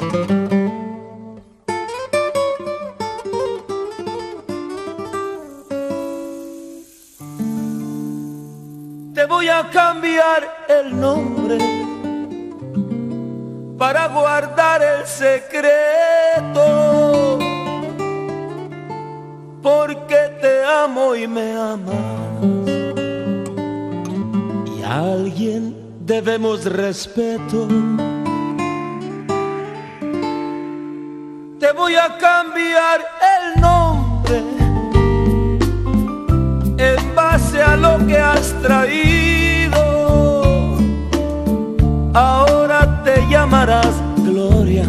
Te voy a cambiar el nombre para guardar el secreto, porque te amo y me amas, y a alguien debemos respeto. Te voy a cambiar el nombre en base a lo que has traído. Ahora te llamarás Gloria,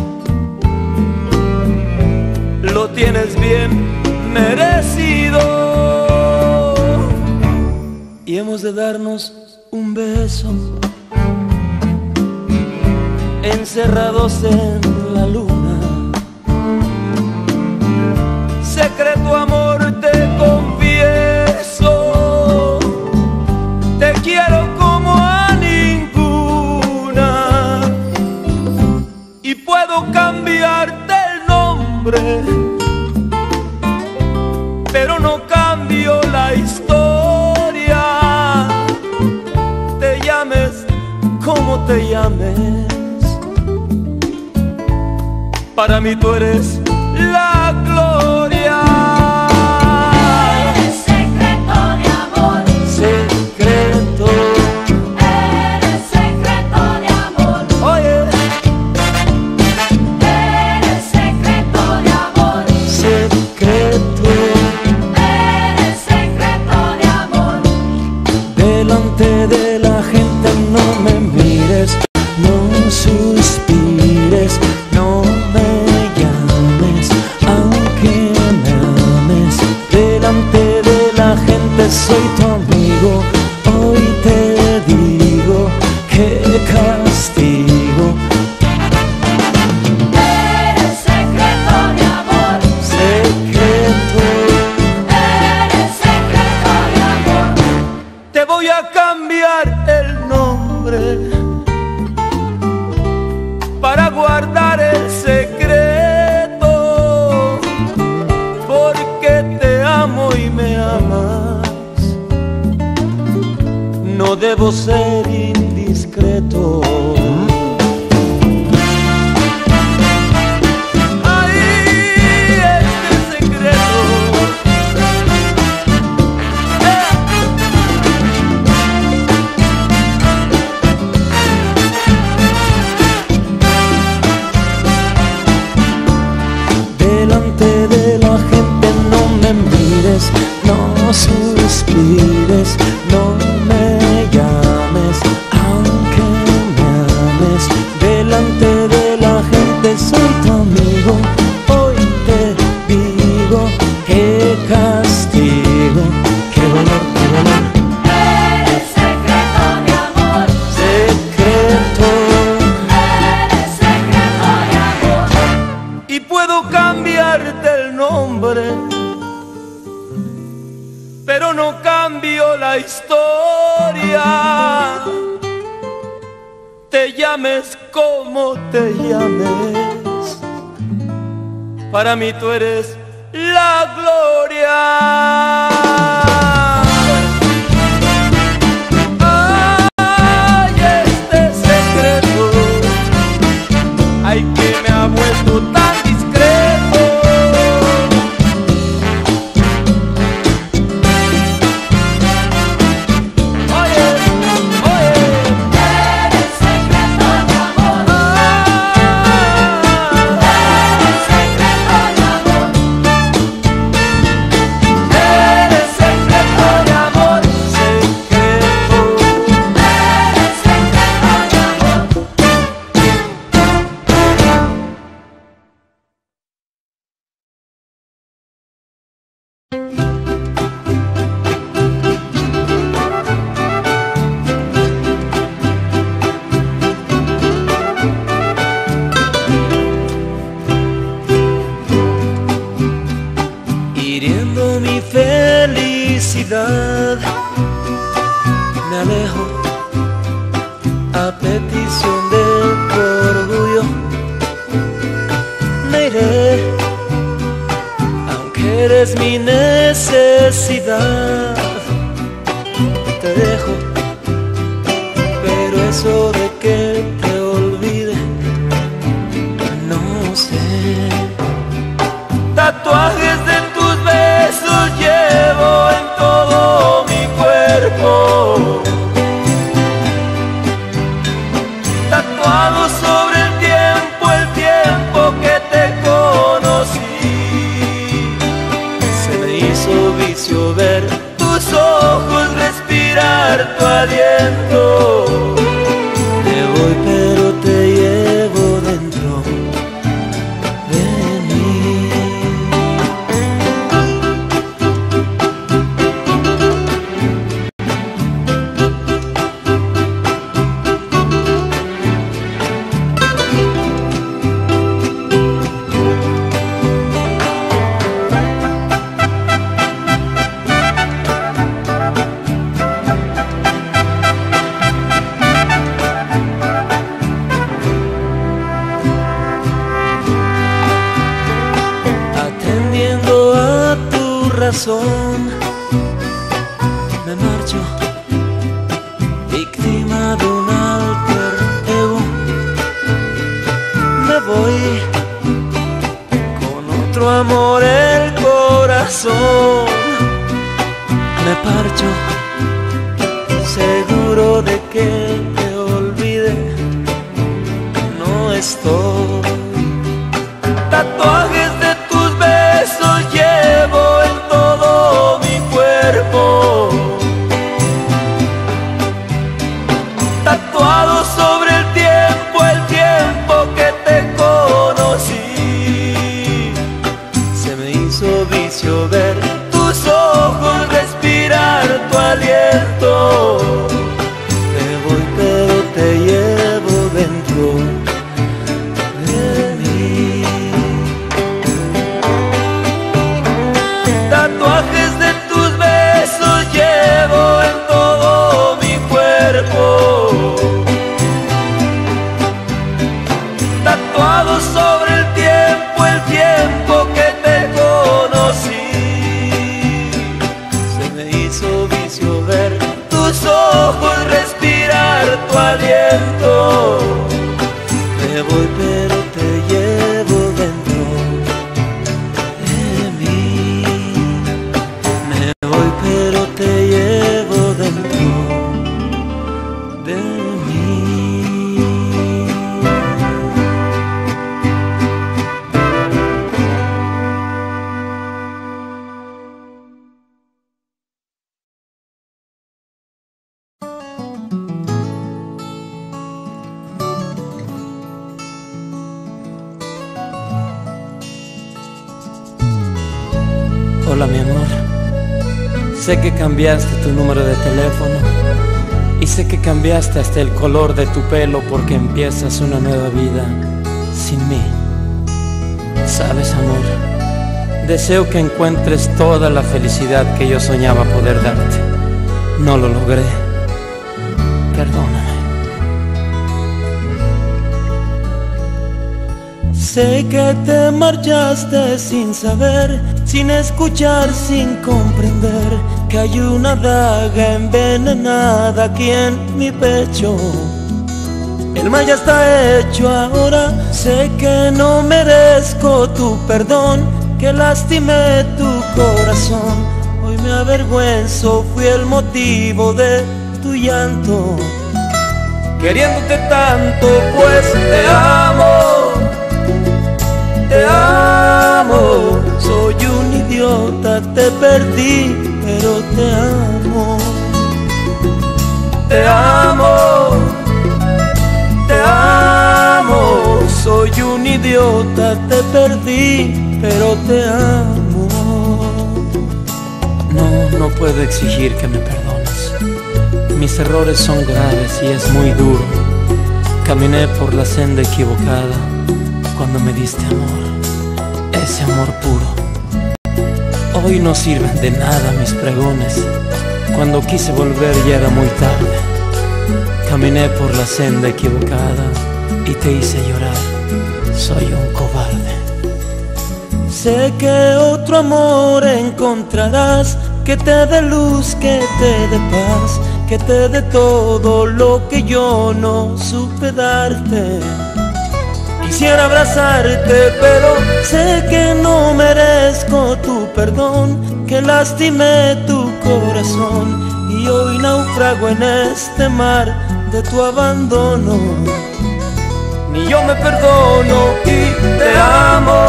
lo tienes bien merecido, y hemos de darnos un beso encerrados en la luna. Secreto amor, te confieso, te quiero como a ninguna, y puedo cambiarte el nombre, pero no cambio la historia. Te llames como te llames, para mí tú eres la gloria. Eres secreto de amor, Secreto, eres secreto de amor, oye, eres secreto de amor, secreto, eres secreto de amor. delante de la gente no me mires, no suspires, no me llames, aunque me ames. Delante de la gente soy tu amigo, hoy te digo qué castigo. Eres secreto de amor, Secreto, eres secreto de amor. te voy a cambiar el nombre para guardar el secreto, porque te amo y me amas. No debo ser indiscreto. Ay, este secreto. Delante de la gente no me mires, no suspires, no me llames, aunque me ames. Delante de la gente soy tu amigo, hoy te digo qué castigo, qué dolor, qué dolor. Eres secreto de amor, Secreto, eres secreto de amor. y puedo cambiarte el nombre, pero no cambio la historia. Te llames como te llames, para mí tú eres la gloria. Ay, este secreto, ay, que me ha vuelto tan discreto. Oye, oye, Eres secreto de amor, eres secreto de amor, eres secreto de amor, secreto. eres secreto de amor. Hiriendo mi felicidad, me alejo a petición de tu orgullo. es mi necesidad. Te dejo, pero eso de que te olvide, no sé. Tatuajes de tus besos llevo en todo mi cuerpo, tatuado sobre el tiempo que te conocí. Se me hizo vicio ver tus ojos, respirar tu aliento. Me voy pero te llevo dentro de mí. Me marcho, víctima de un alter ego. Me voy con otro amor el corazón. Me parcho, seguro de que te olvide. No estoy. Tatuajes de tus besos llevo en todo mi cuerpo, tatuado sobre el tiempo que te conocí. Se me hizo vicio ver tus ojos, respirar tu aliento. Me voy pero te llevo dentro de mí. Tatuajes de tus besos llevo en todo mi cuerpo, tatuado sobre el tiempo que te conocí. Se me hizo vicio ver tus ojos, respirar tu aliento. Me voy pero te llevo dentro de mí. Me voy pero te llevo dentro de mí. Hola mi amor, sé que cambiaste tu número de teléfono y sé que cambiaste hasta el color de tu pelo porque empiezas una nueva vida sin mí. Sabes amor, deseo que encuentres toda la felicidad que yo soñaba poder darte. No lo logré, perdóname. Sé que te marchaste sin saber, sin escuchar, sin comprender que hay una daga envenenada aquí en mi pecho. El mal ya está hecho ahora, sé que no merezco tu perdón, que lastimé tu corazón. Hoy me avergüenzo, fui el motivo de tu llanto. Queriéndote tanto, pues te amo. Te amo, soy un idiota, te perdí, pero te amo. Te amo, te amo, soy un idiota, te perdí, pero te amo. No puedo exigir que me perdones. Mis errores son graves y es muy duro. Caminé por la senda equivocada cuando me diste amor, ese amor puro. Hoy no sirven de nada mis pregones. Cuando quise volver ya era muy tarde. Caminé por la senda equivocada y te hice llorar. Soy un cobarde. Sé que otro amor encontrarás, que te dé luz, que te dé paz, que te dé todo lo que yo no supe darte. Quisiera abrazarte, pero sé que no merezco tu perdón, que lastimé tu corazón y hoy naufrago en este mar de tu abandono. Ni yo me perdono y te amo,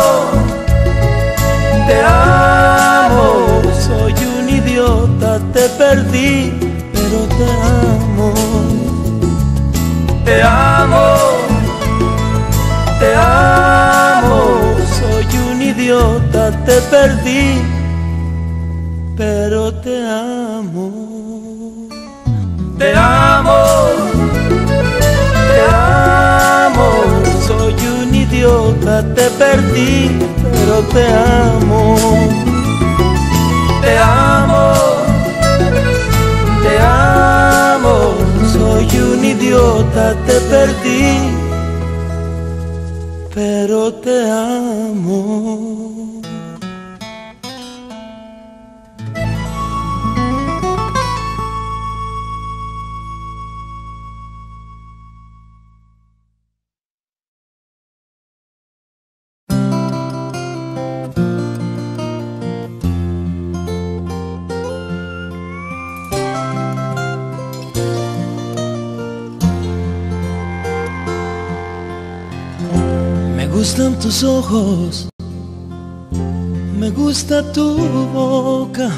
te amo. Soy un idiota, te perdí, pero te amo. Te amo, te amo. Soy un idiota, te perdí, pero te amo. Te amo, te amo. Soy un idiota, te perdí, pero te amo. Te amo, te amo. Soy un idiota, te perdí, pero te amo. Me gustan tus ojos, me gusta tu boca,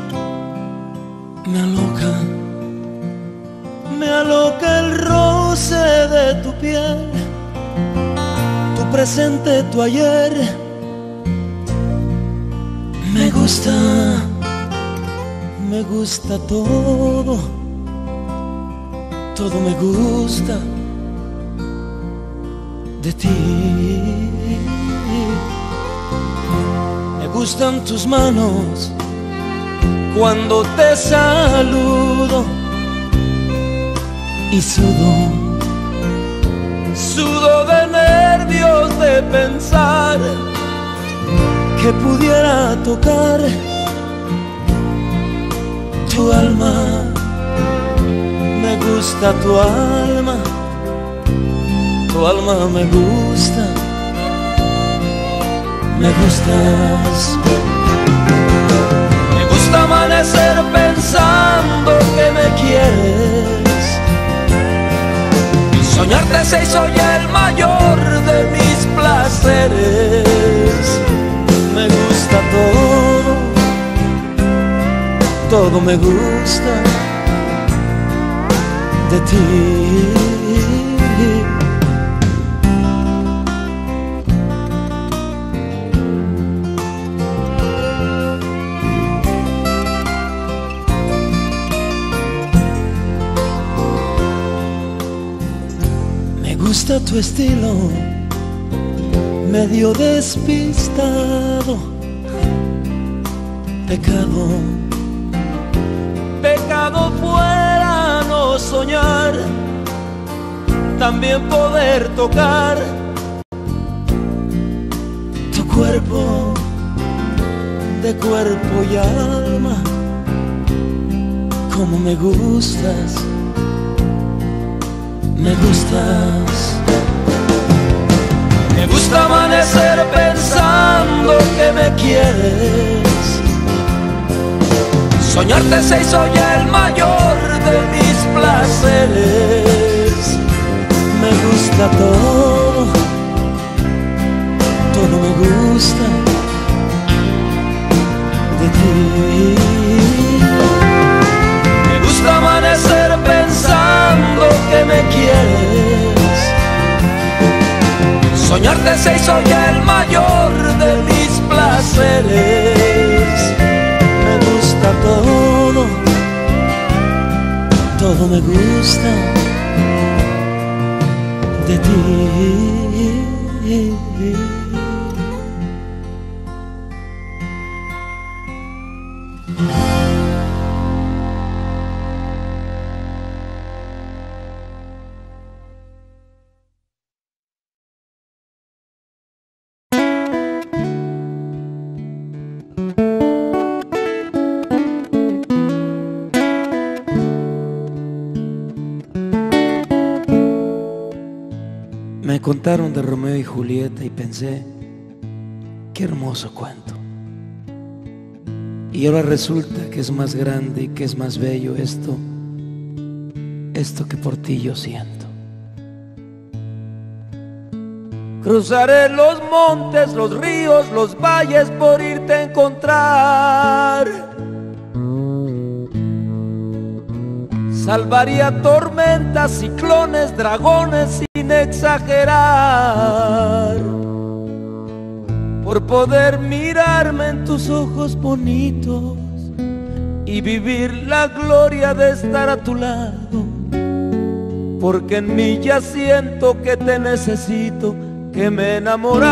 me aloca el roce de tu piel, tu presente, tu ayer. Me gusta todo, todo me gusta de ti. Me gustan tus manos cuando te saludo y sudo de nervios de pensar que pudiera tocar tu alma. Me gusta tu alma, tu alma me gusta, me gustas. Me gusta amanecer pensando que me quieres y soñarte se hizo ya el mayor de mis placeres. Me gusta todo, todo me gusta de ti. Me gusta tu estilo, medio despistado. Pecado fuera no soñar, también poder tocar tu cuerpo, de cuerpo y alma. Como me gustas, me gustas. Me gusta amanecer pensando que me quieres, soñarte se hizo ya el mayor de mis placeres. Me gusta todo, todo me gusta de ti. Me gusta amanecer pensando que me quieres, soñarte se hizo ya el mayor de mis placeres. Me gusta todo, todo me gusta de ti. contaron de Romeo y Julieta y pensé, qué hermoso cuento. Y ahora resulta que es más grande y que es más bello esto que por ti yo siento. Cruzaré los montes, los ríos, los valles por irte a encontrar. Salvaría tormentas, ciclones, dragones sin exagerar, por poder mirarme en tus ojos bonitos y vivir la gloria de estar a tu lado. Porque en mí ya siento que te necesito, que me he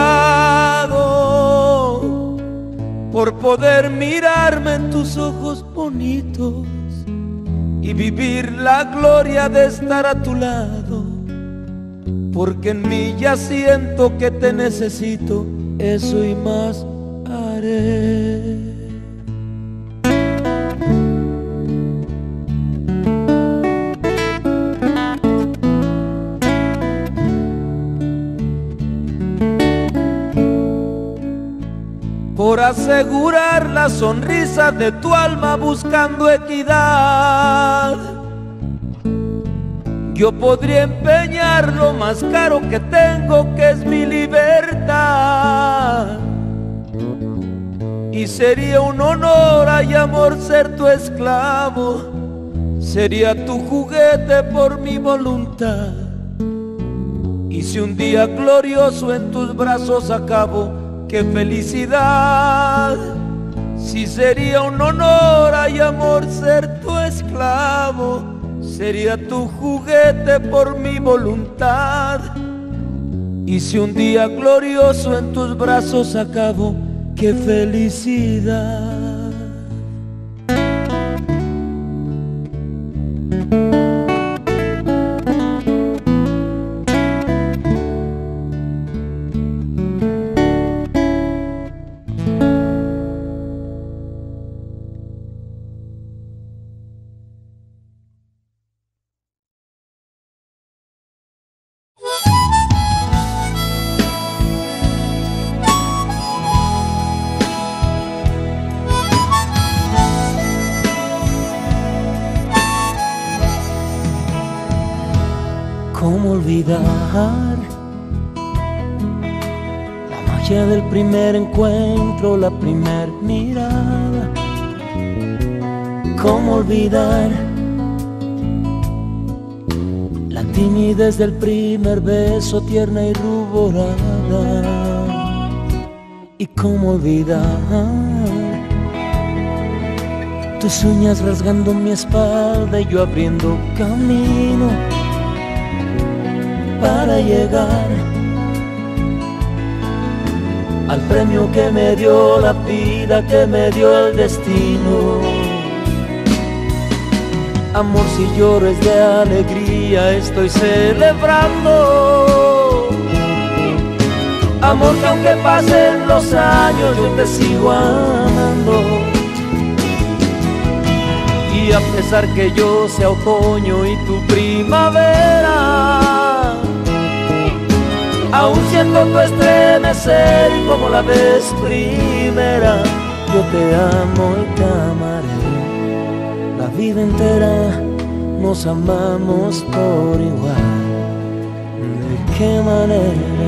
enamorado, por poder mirarme en tus ojos bonitos y vivir la gloria de estar a tu lado. Porque en mí ya siento que te necesito, eso y más haré. Por asegurar la sonrisa de tu alma buscando equidad, yo podría empeñar lo más caro que tengo, que es mi libertad. Y sería un honor y amor ser tu esclavo, sería tu juguete por mi voluntad. Y si un día glorioso en tus brazos acabo, ¡qué felicidad! Si sería un honor y amor ser tu esclavo, sería tu juguete por mi voluntad. Y si un día glorioso en tus brazos acabo, ¡qué felicidad! ¿Cómo olvidar la magia del primer encuentro, la primer mirada? ¿Cómo olvidar la timidez del primer beso, tierna y ruborada? ¿Y cómo olvidar tus uñas rasgando mi espalda y yo abriendo camino para llegar al premio que me dio la vida, que me dio el destino? Amor, si lloro es de alegría, estoy celebrando. Amor, que aunque pasen los años yo te sigo amando. Y a pesar que yo sea otoño y tu primavera, aún siento tu estremecer y como la vez primera, yo te amo y te amaré. La vida entera nos amamos por igual. ¿De qué manera?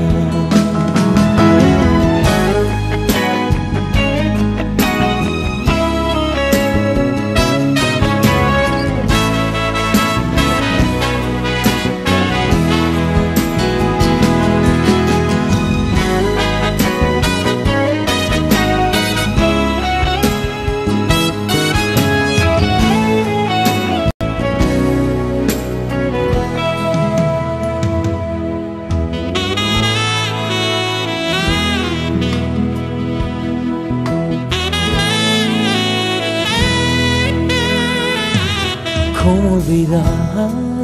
¿Cómo olvidar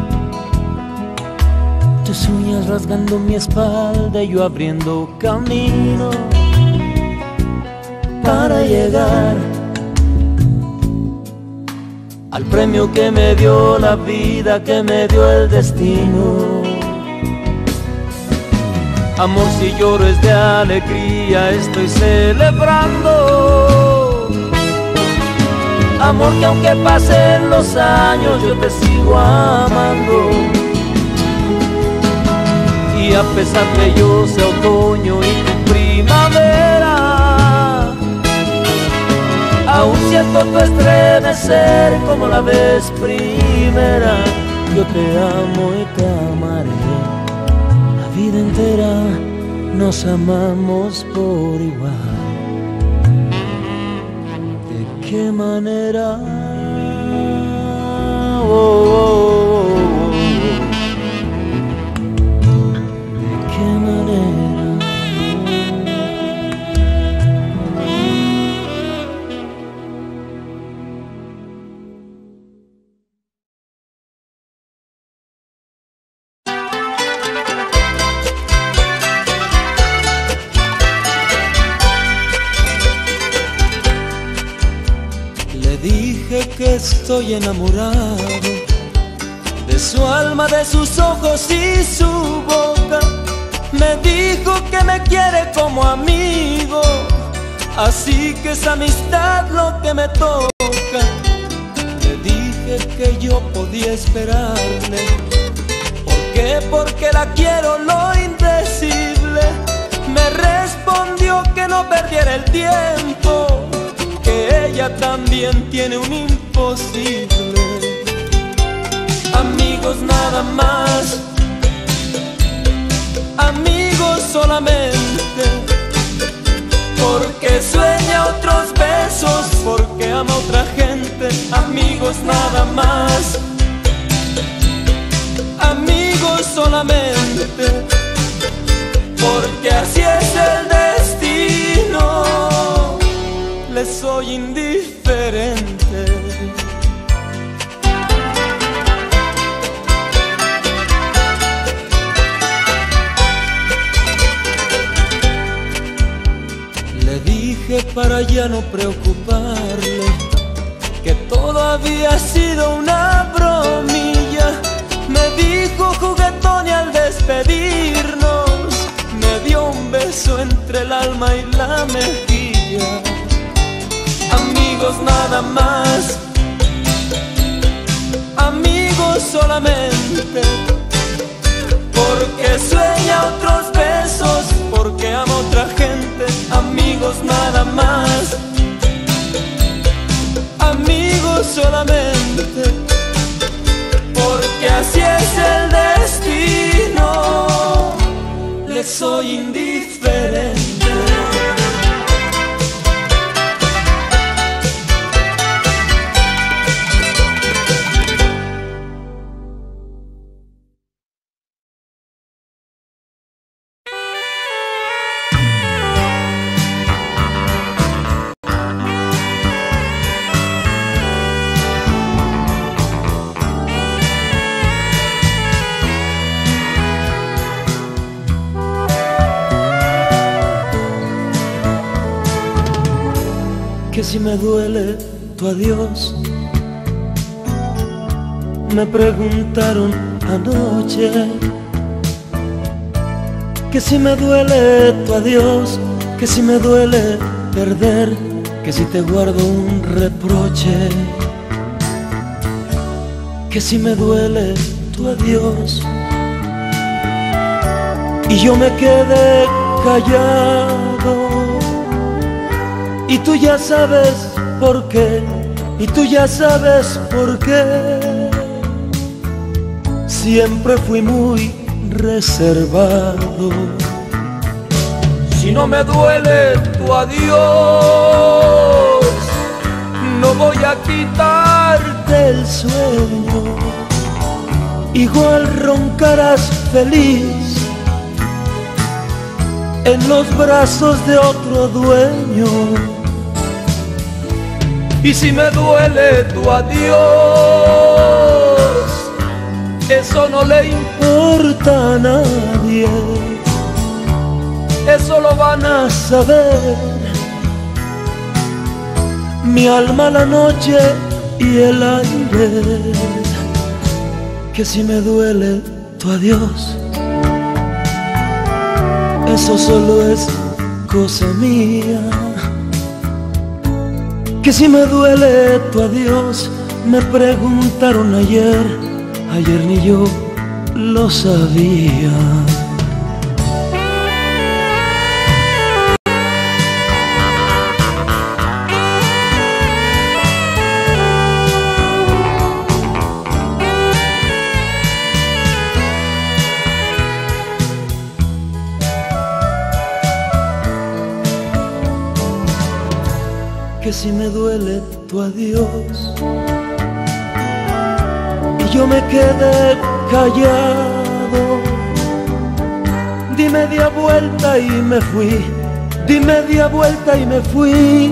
tus uñas rasgando mi espalda y yo abriendo camino para llegar al premio que me dio la vida, que me dio el destino? Amor, si lloro es de alegría, estoy celebrando. Amor, que aunque pasen los años yo te sigo amando. Y a pesar que yo sea otoño y tu primavera, aún siento tu estremecer como la vez primera. Yo te amo y te amaré la vida entera, nos amamos por igual. ¿De qué manera? Oh, oh, oh. ¿De qué manera? Que estoy enamorado de su alma, de sus ojos y su boca. Me dijo que me quiere como amigo, así que es amistad lo que me toca. Le dije que yo podía esperarle. ¿Por qué? Porque la quiero lo indecible. Me respondió que no perdiera el tiempo, que ella también tiene un imposible. Amigos nada más, amigos solamente, porque sueña otros besos, porque ama a otra gente. Amigos nada más, amigos solamente, porque así es el destino. Le soy indiferente. Le dije para ya no preocuparle que todo había sido una bromilla. Me dijo juguetón y al despedirnos me dio un beso entre el alma y la mejilla. Amigos nada más, amigos solamente, porque sueña otros besos, porque ama a otra gente. Amigos nada más, amigos solamente, porque así es el destino. Le soy indiferente. Que si me duele tu adiós, me preguntaron anoche. Que si me duele tu adiós, que si me duele perder, que si te guardo un reproche. Que si me duele tu adiós y yo me quedé callado. Y tú ya sabes por qué, y tú ya sabes por qué. Siempre fui muy reservado. Si no me duele tu adiós, no voy a quitarte el sueño. Igual roncarás feliz en los brazos de otro dueño. Y si me duele tu adiós, eso no le importa a nadie. Eso lo van a saber mi alma, la noche y el aire. Que si me duele tu adiós, eso solo es cosa mía. Que si me duele tu adiós, me preguntaron ayer ni yo lo sabía. Que si me duele tu adiós y yo me quedé callado, di media vuelta y me fui, di media vuelta y me fui,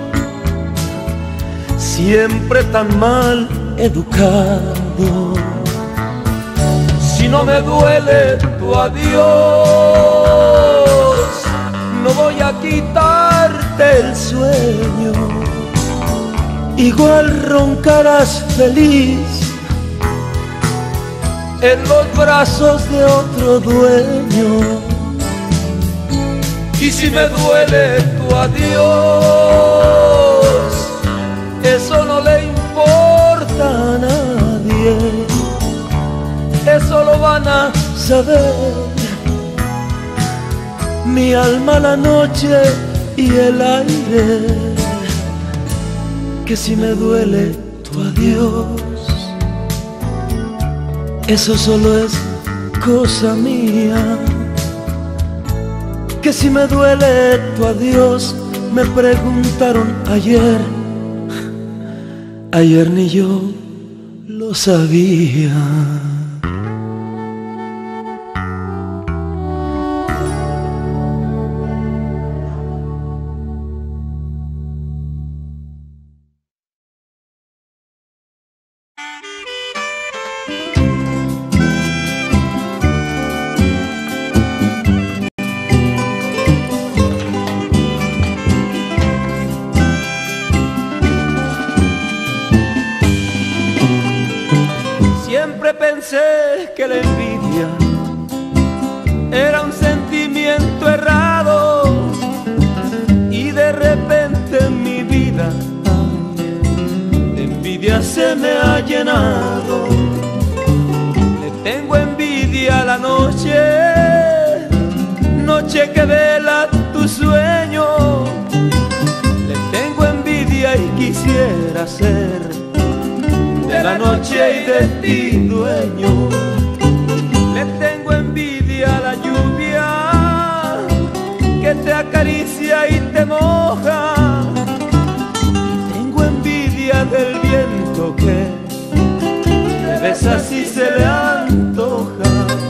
siempre tan mal educado. Si no me duele tu adiós, no voy a quitarte el sueño, igual roncarás feliz en los brazos de otro dueño. Y si me duele tu adiós, eso no le importa a nadie, eso lo van a saber mi alma, la noche y el aire. Que si me duele tu adiós, eso solo es cosa mía. Que si me duele tu adiós, me preguntaron ayer ni yo lo sabía. Siempre pensé que la envidia era un sentimiento errado, y de repente en mi vida de envidia se me ha llenado. Le tengo envidia a la noche, noche que vela tu sueño. Le tengo envidia y quisiera ser de la noche y de ti dueño. Le tengo envidia a la lluvia que te acaricia y te moja. Tengo envidia del viento que te besa si se le antoja.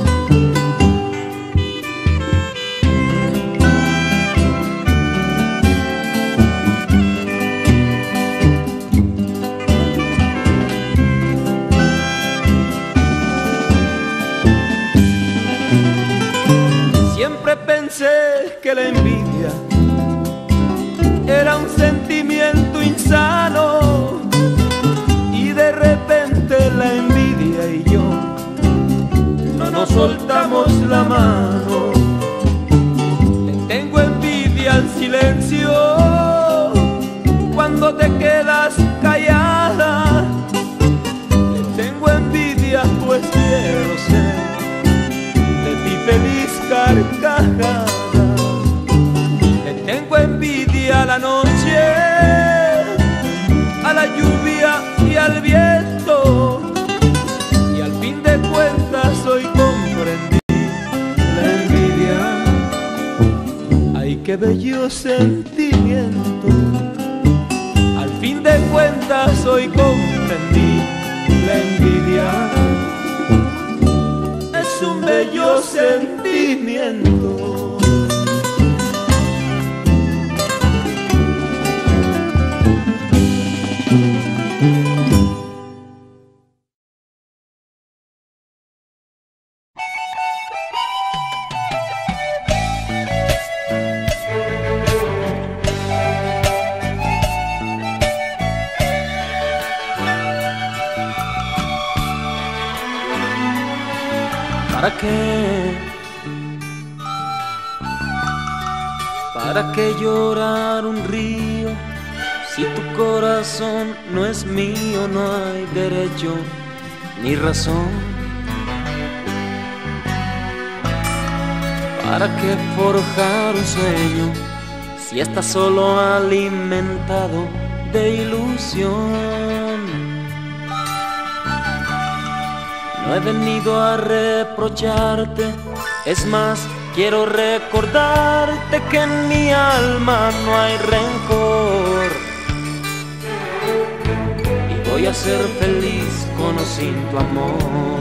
Siempre pensé que la envidia era un sentimiento insano, y de repente la envidia y yo no nos soltamos la mano. Le tengo envidia al silencio cuando te quedas callada. Le tengo envidia pues quiero ser de ti feliz carcajada. Le tengo envidia a la noche, a la lluvia y al viento, y al fin de cuentas hoy comprendí la envidia. Ay, qué bello sentimiento. Al fin de cuentas hoy comprendí la envidia. Es un bello sentimiento. ¿Para qué ¿Para qué llorar un río? Si tu corazón no es mío, no hay derecho ni razón. ¿Para qué forjar un sueño si estás solo alimentado de ilusión? No he venido a reprocharte, es más, quiero recordarte que en mi alma no hay rencor. Y voy a ser feliz con o sin tu amor.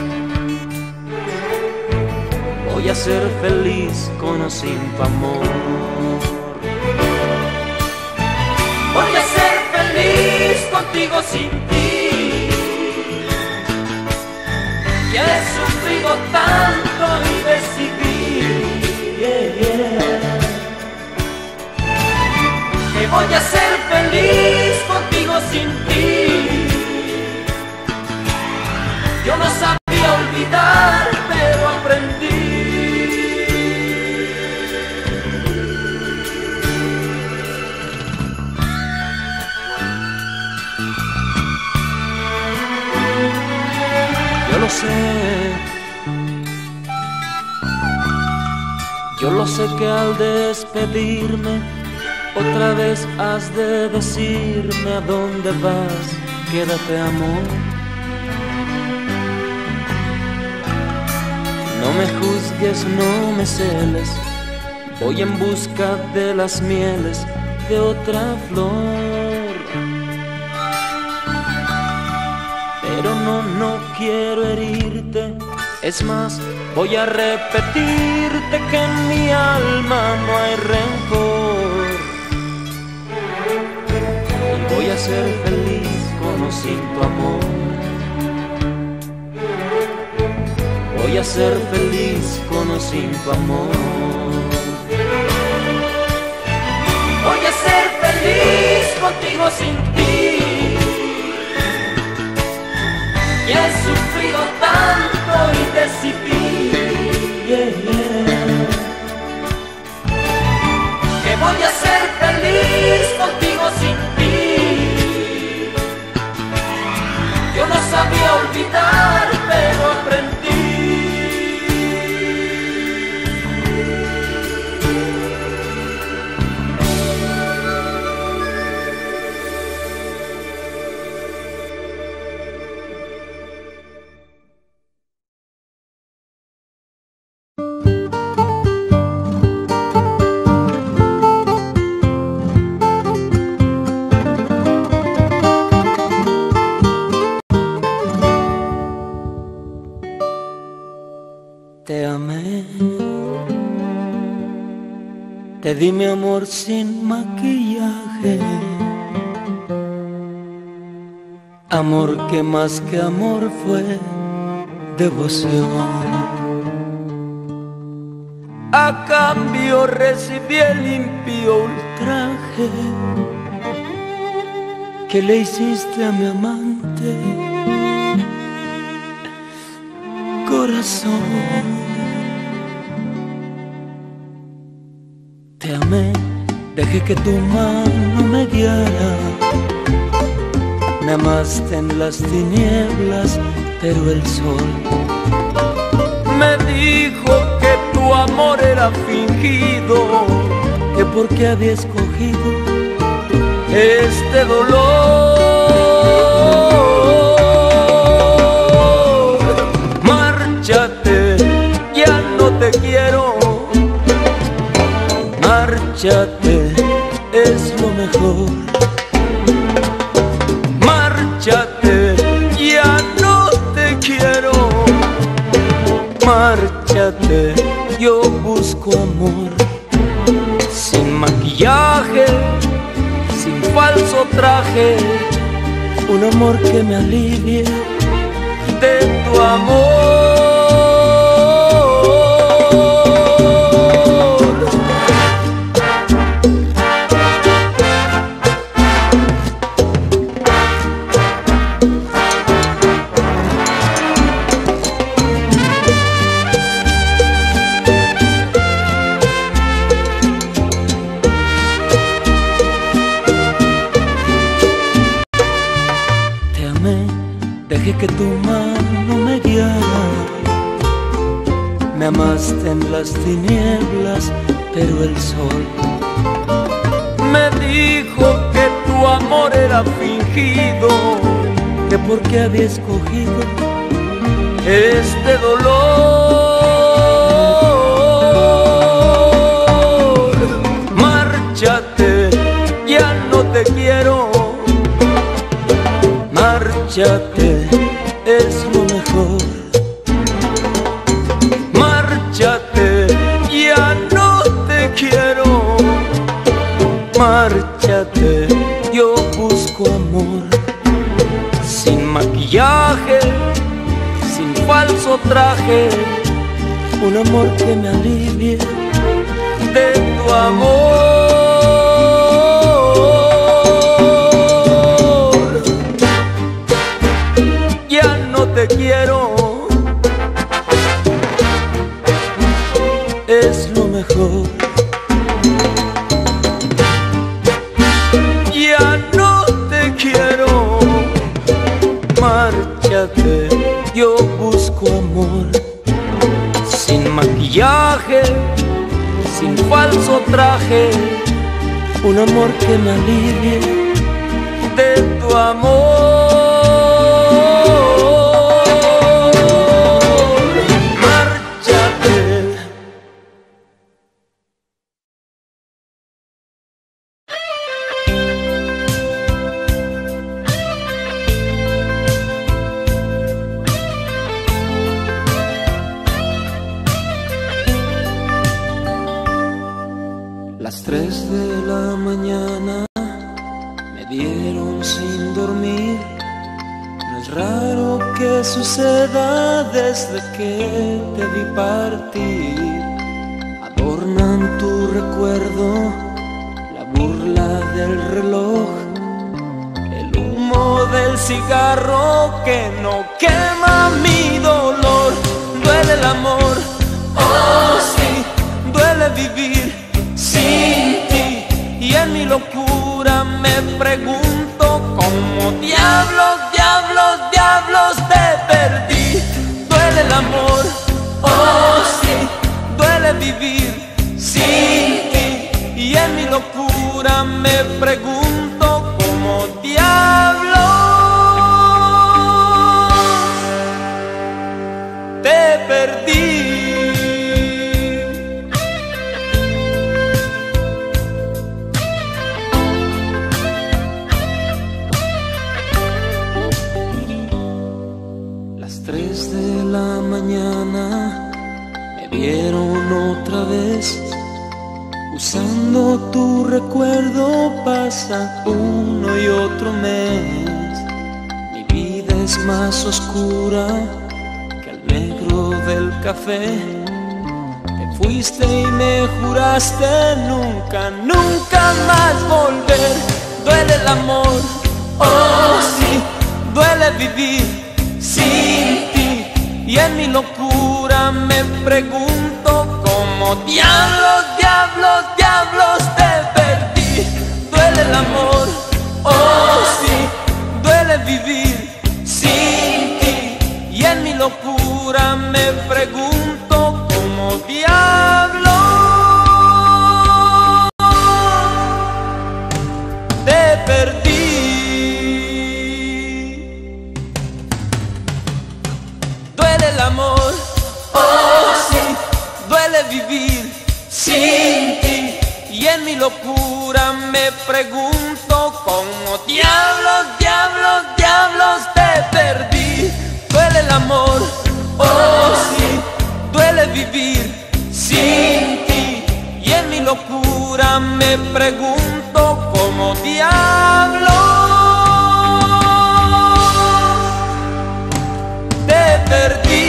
Voy a ser feliz con o sin tu amor. Voy a ser feliz contigo sin ti. Que he sufrido tanto y decidí que voy a ser feliz contigo sin ti. Yo no sabía olvidar, pero aprendí. Yo lo sé que al despedirme otra vez has de decirme a dónde vas, quédate amor. No me juzgues, no me celes, voy en busca de las mieles de otra flor. Pero no quiero herirte, es más, voy a repetirte que en mi alma no hay rencor. Y voy a ser feliz con o sin tu amor. Voy a ser feliz con o sin tu amor. Voy a ser feliz contigo sin ti. Y he sufrido tanto y decidí que voy a ser feliz contigo sin ti. Yo no sabía olvidar, pero aprendí. Te amé, te di mi amor sin maquillaje, amor que más que amor fue devoción. A cambio recibí el impío ultraje que le hiciste a mi amante corazón. Te amé, dejé que tu mano me guiara, me amaste en las tinieblas, pero el sol me dijo que tu amor era fingido, que porque había escogido este dolor. Márchate, ya no te quiero. Márchate, es lo mejor. Márchate, ya no te quiero. Márchate, yo busco amor sin maquillaje, sin falso traje, un amor que me alivie de tu amor. dejé que tu mano me guiara. Me amaste en las tinieblas, pero el sol me dijo que tu amor era fingido, que porque había escogido este dolor. Márchate, ya no te quiero. Márchate, es lo mejor. Márchate, ya no te quiero. Márchate, yo busco amor. Sin maquillaje, sin falso traje, un amor que me alivie de tu amor. Ya no te quiero, es lo mejor. Ya no te quiero, márchate, yo busco amor. Sin maquillaje, sin falso traje, un amor que me alivie de tu amor. Las 3 de la mañana me dieron sin dormir. No es raro que suceda desde que te vi partir. Adornan tu recuerdo, la burla del reloj, el humo del cigarro que no quema mi dolor. Duele el amor, oh sí, duele vivir sin ti, y en mi locura me pregunto cómo diablos, diablos, diablos te perdí. Duele el amor, oh sí, duele vivir sin ti, y en mi locura me pregunto cómo diablos te perdí. Las 3 de la mañana me vieron otra vez. Usando tu recuerdo pasa uno y otro mes. Mi vida es más oscura que el negro del café. Te fuiste y me juraste nunca, nunca más volver. Duele el amor, oh sí, duele vivir sin ti, y en mi locura me pregunto cómo diablos, diablos, diablos te perdí. Duele el amor, oh sí, duele vivir sin ti, y en mi locura me pregunto cómo diablos te perdí. Amor, oh sí, duele vivir sin ti, y en mi locura me pregunto cómo diablos, diablos, diablos te perdí. Duele el amor, oh sí, duele vivir sin ti, y en mi locura me pregunto cómo diablos te perdí.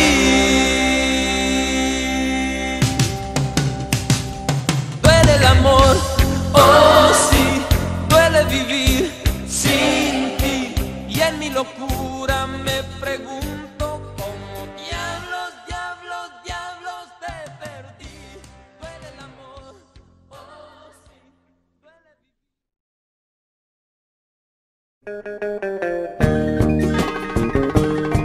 Duele el amor, oh sí, duele vivir sin ti, y en mi locura me pregunto cómo diablos, diablos, diablos te perdí. Duele el amor, oh sí, duele vivir.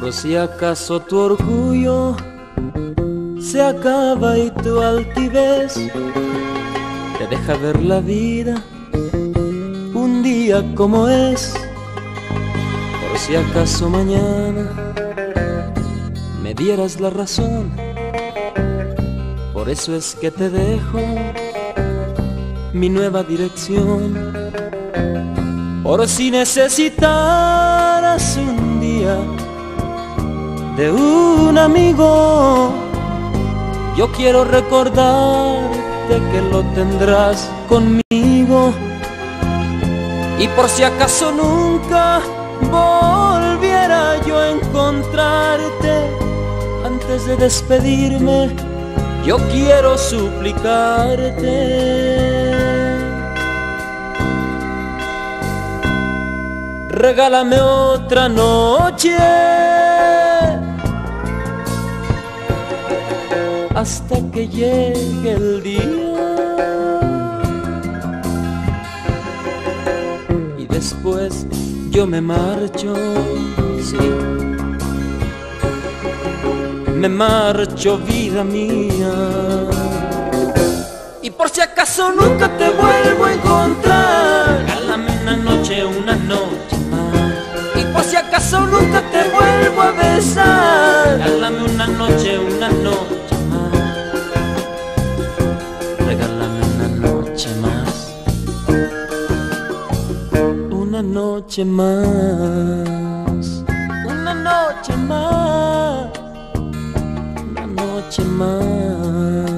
Por si acaso tu orgullo se acaba y tu altivez te deja ver la vida un día como es. Por si acaso mañana me dieras la razón, por eso es que te dejo mi nueva dirección. Por si necesitaras un día de un amigo, yo quiero recordarte que lo tendrás conmigo. Y por si acaso nunca volviera yo a encontrarte, antes de despedirme yo quiero suplicarte. Regálame otra noche hasta que llegue el día, y después yo me marcho, sí, me marcho, vida mía. Y por si acaso nunca te vuelvo a encontrar, regálame una noche más. Y por si acaso nunca te vuelvo a besar, regálame una noche más. Regálame una noche más, una noche más, una noche más, una noche más.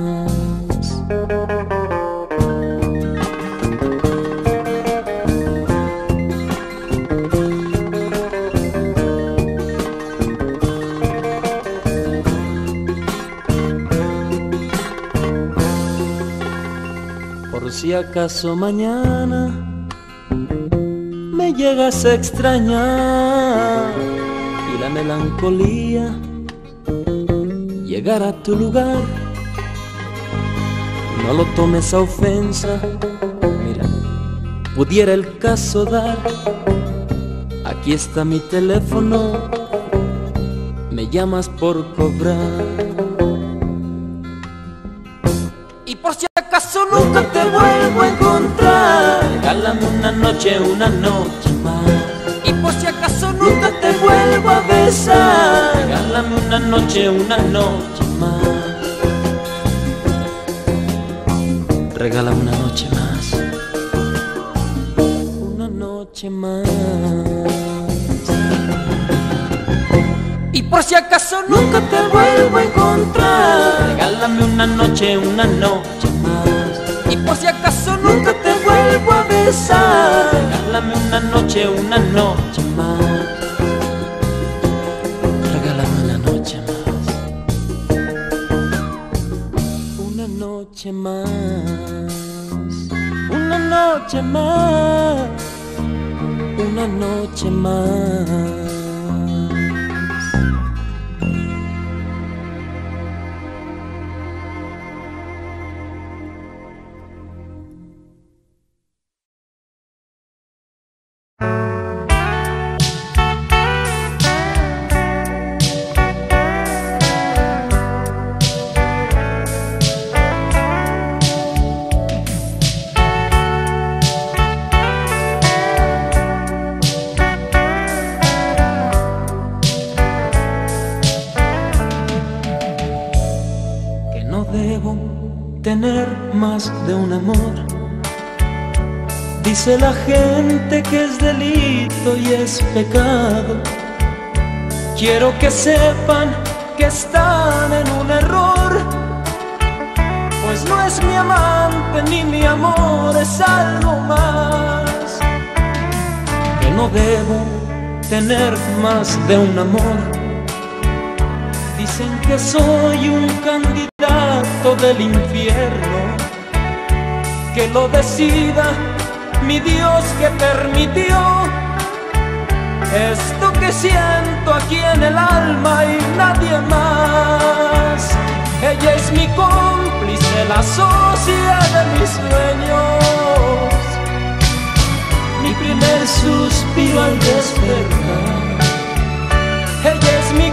Por si acaso mañana me llegas a extrañar y la melancolía llegar a tu lugar, no lo tomes a ofensa, mira, pudiera el caso dar. Aquí está mi teléfono, me llamas por cobrar. Y por si acaso nunca te vuelvo a encontrar, regálame una noche más. Y por si acaso nunca te vuelvo a besar, regálame una noche más. Regálame una noche más, una noche más. Y por si acaso nunca te vuelvo a encontrar, regálame una noche más. Y por si acaso nunca te vuelvo a besar, regálame una noche más. Regálame una noche más, una noche más, una noche más, una noche más. Tener más de un amor, dice la gente que es delito y es pecado. Quiero que sepan que están en un error, pues no es mi amante ni mi amor, es algo más. Que no debo tener más de un amor. Dicen que soy un candidato del infierno, que lo decida mi Dios que permitió esto que siento aquí en el alma y nadie más. Ella es mi cómplice, la socia de mis sueños, mi primer suspiro al despertar. Ella es mi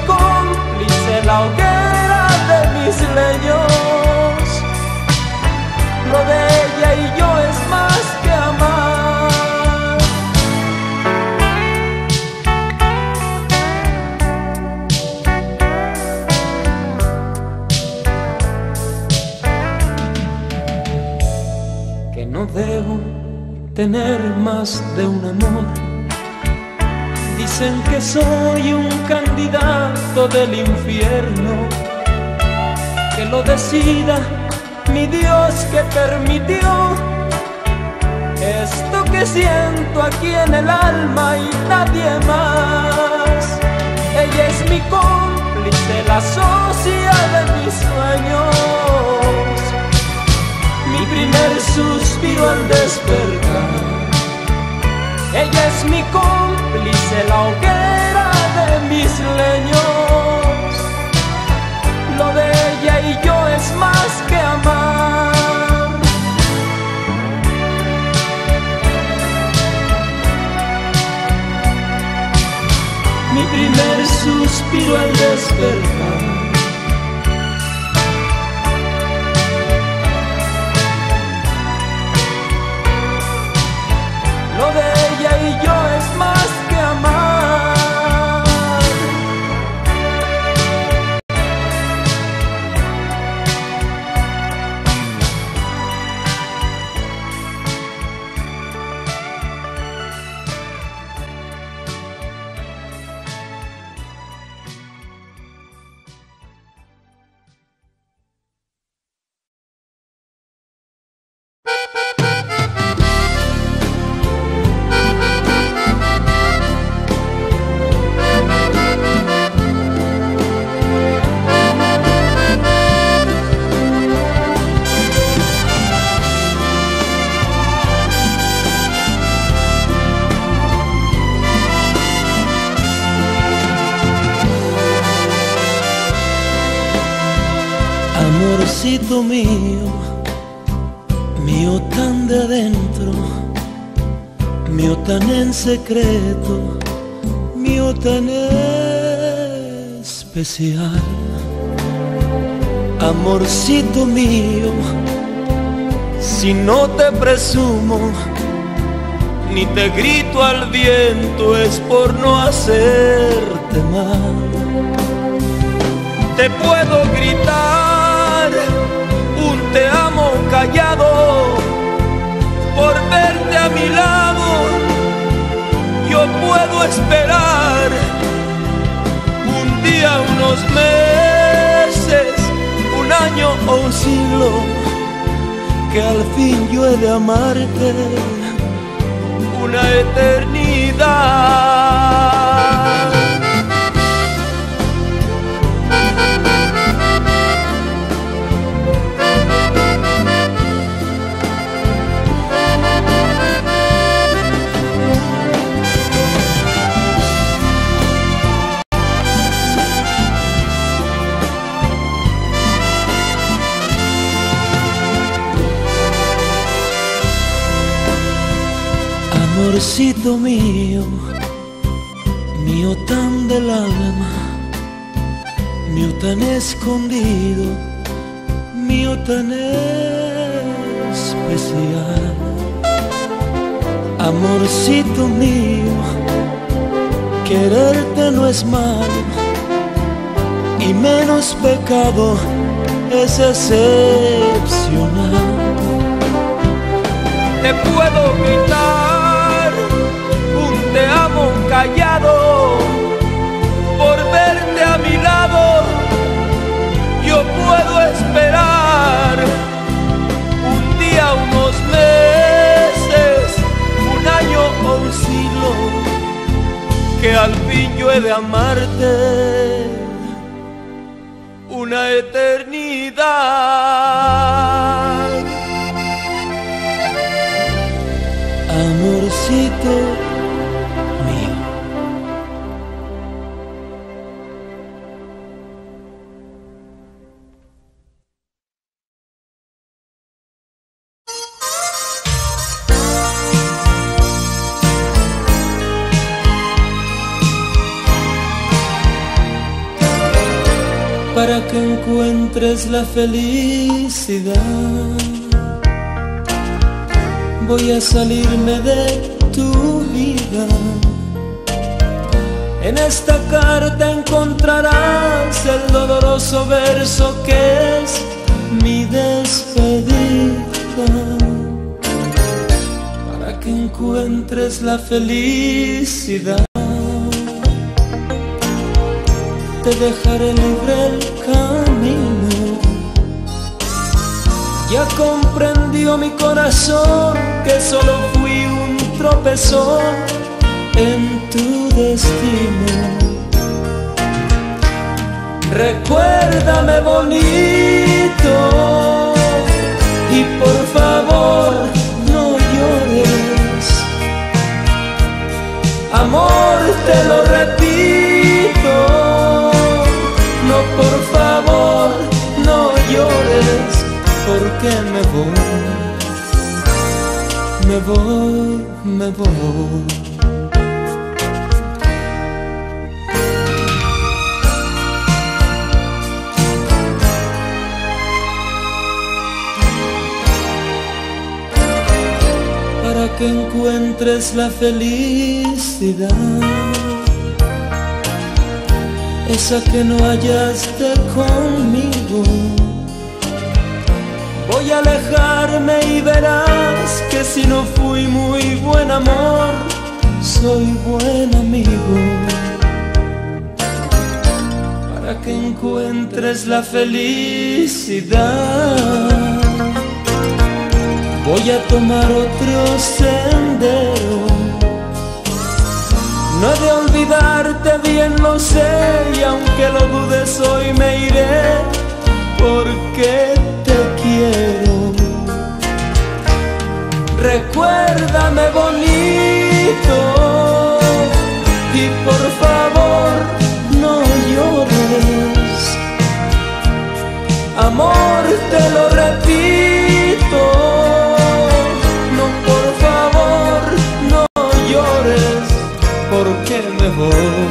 más de un amor. Dicen que soy un candidato del infierno, que lo decida mi Dios que permitió esto que siento aquí en el alma y nadie más. Ella es mi cómplice, la socia de mis sueños, mi primer suspiro al despertar. Ella es mi cómplice, la hoguera de mis leños. Lo de ella y yo es más que amar. Mi primer suspiro al despertar. Lo de ella y yo es más que amar. Amorcito mío, mío tan de adentro, mío tan en secreto, mío tan especial. Amorcito mío, si no te presumo, ni te grito al viento, es por no hacerte mal. Te puedo gritar un te amo callado por verte a mi lado. Yo puedo esperar un día, unos meses, un año o un siglo, que al fin yo he de amarte una eternidad. Amorcito mío, mío tan del alma, mío tan escondido, mío tan especial. Amorcito mío, quererte no es malo y menos pecado es excepcional. Te puedo gritar un te amo callado por verte a mi lado. Yo puedo esperar un día, unos meses, un año o un siglo, que al fin yo he de amarte una eternidad. Amorcito mío. Para que encuentres la felicidad, voy a salirme de tu vida. En esta carta encontrarás el doloroso verso que es mi despedida. Para que encuentres la felicidad, te dejaré libre el camino. Ya comprendió mi corazón que solo fui un tropezón en tu destino. Recuérdame bonito y por favor no llores. Amor, te lo repito, no, por favor no llores, porque me voy. Para que encuentres la felicidad, esa que no hallaste conmigo. Voy a alejarme y verás que si no fui muy buen amor, soy buen amigo. Para que encuentres la felicidad, voy a tomar otro sendero. No he de olvidarte, bien lo sé, y aunque lo dudes hoy me iré, porque te quiero. Recuérdame bonito y por favor no llores. Amor, te lo repito, no, por favor no llores, porque me voy.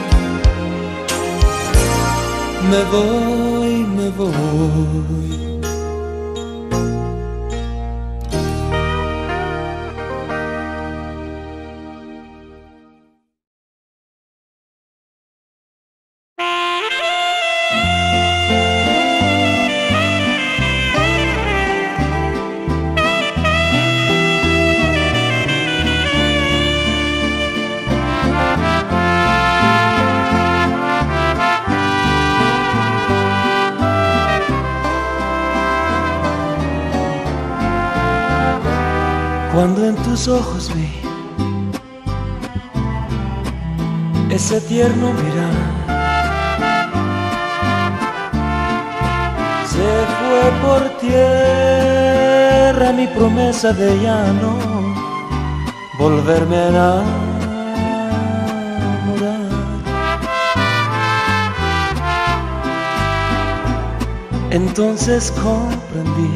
Cuando en tus ojos vi ese tierno mirar, se fue por tierra mi promesa de ya no volverme a enamorar. Entonces comprendí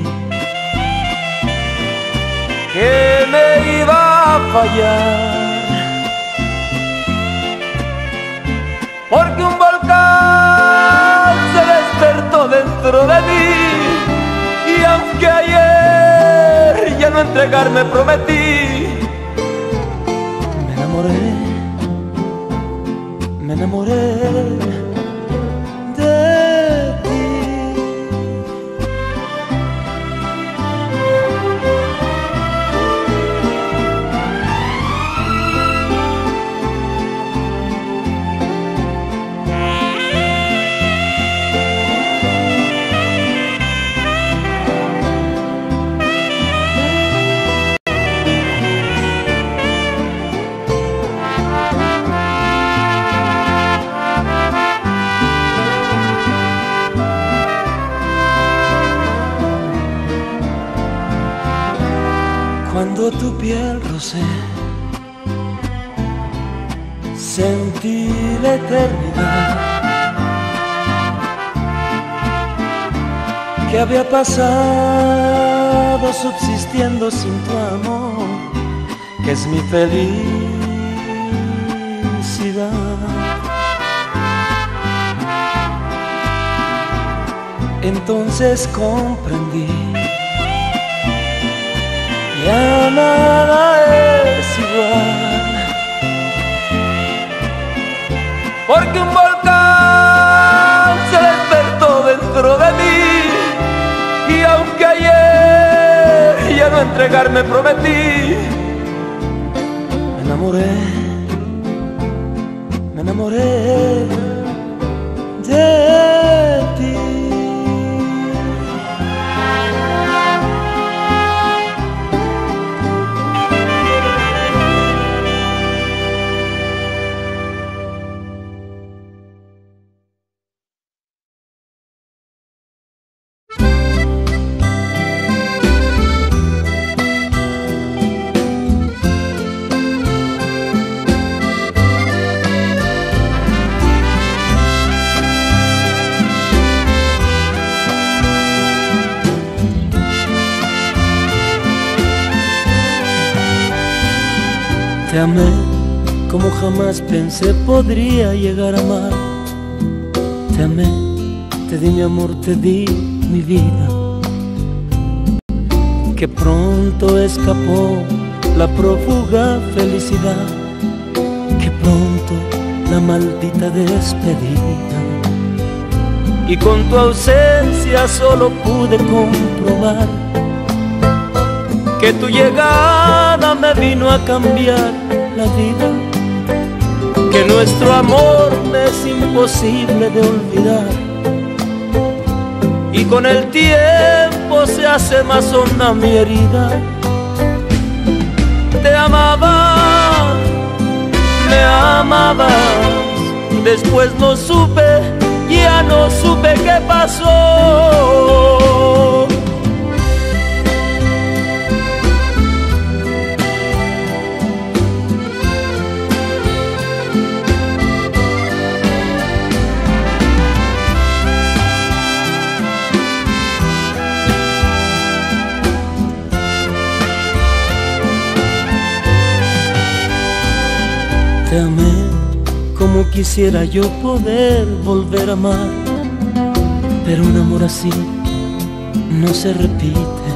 que me iba a fallar, porque un volcán se despertó dentro de mí, y aunque ayer ya no entregarme prometí, me enamoré de ti. Cuando tu piel rocé, sentí la eternidad que había pasado subsistiendo sin tu amor, que es mi felicidad. Entonces comprendí, ya nada es igual, porque un volcán se despertó dentro de mí, y aunque ayer ya no entregarme prometí, me enamoré de ti. Te amé como jamás pensé podría llegar a amar. Te amé, te di mi amor, te di mi vida. Que pronto escapó la prófuga felicidad, que pronto la maldita despedida. Y con tu ausencia solo pude comprobar que tu llegada me vino a cambiar la vida, que nuestro amor me es imposible de olvidar, y con el tiempo se hace más honda mi herida. Te amaba, me amabas, después no supe, ya no supe qué pasó. Te amé como quisiera yo poder volver a amar, pero un amor así no se repite.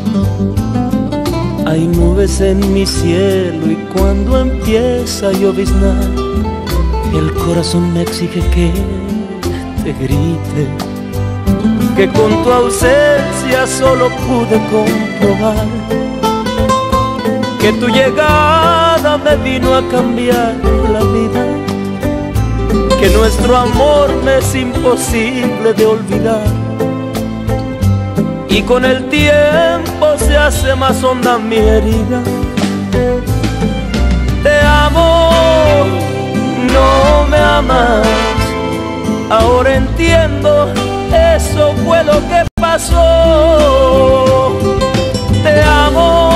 Hay nubes en mi cielo y cuando empieza a lloviznar, el corazón me exige que te grite, que con tu ausencia solo pude comprobar que tu llegada me vino a cambiar la vida, que nuestro amor me es imposible de olvidar, y con el tiempo se hace más honda mi herida. Te amo, no me amas, ahora entiendo, eso fue lo que pasó. Te amo,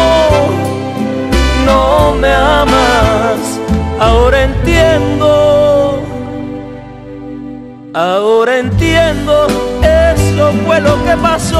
no me amas, ahora entiendo, eso fue lo que pasó.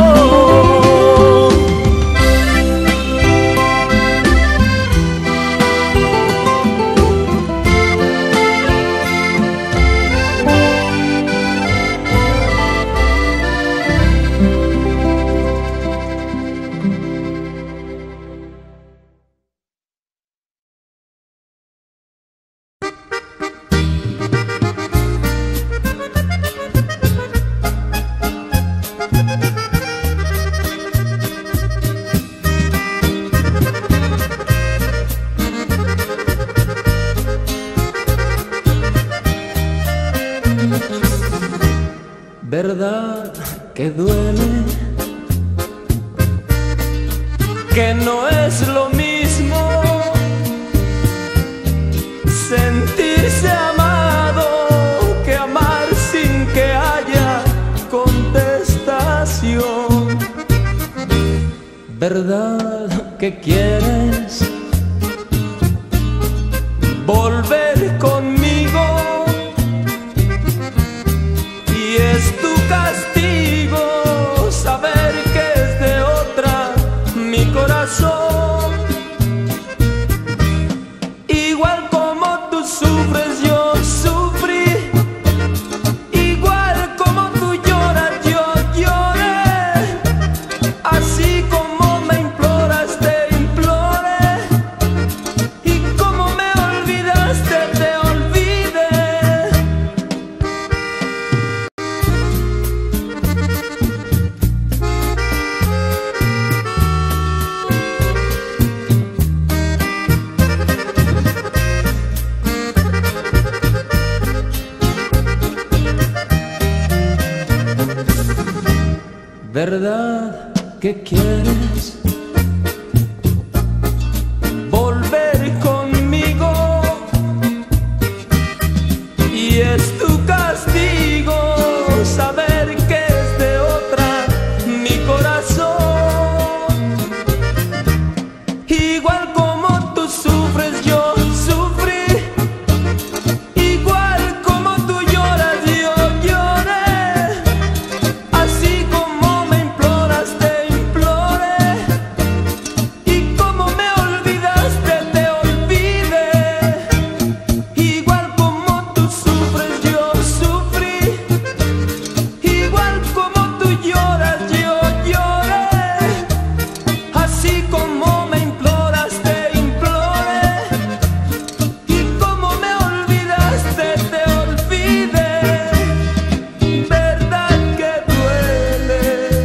¿Verdad que duele? Que no es lo mismo sentirse amado que amar sin que haya contestación. ¿Verdad que quieres volver conmigo? Y es tu castigo saber que es de otra mi corazón. Igual como tú sufres, yo sufrí. Igual como tú lloras, yo lloré. Así como me imploras, te imploré. Y como me olvidaste, ¿Verdad que quieres volver conmigo? Y es tu castigo saber que es de otra mi corazón. Igual como tú sufres, yo sufrí. Igual como tú lloras, yo lloré. Así como me imploras, te imploré. Y como me olvidaste, te olvidé. Igual como tú sufres, yo sufrí. Igual como tú lloras, yo lloré. Así como me imploras, te imploré. Y como me olvidaste, te olvidé. Verdad que duele.